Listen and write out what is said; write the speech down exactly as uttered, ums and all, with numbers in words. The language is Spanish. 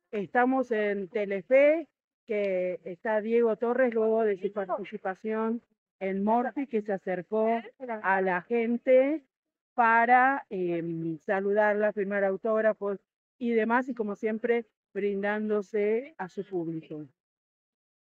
Estamos en Telefe, que está Diego Torres luego de su participación en Morphy, que se acercó a la gente para eh, saludarla, firmar autógrafos y demás, y como siempre, brindándose a su público.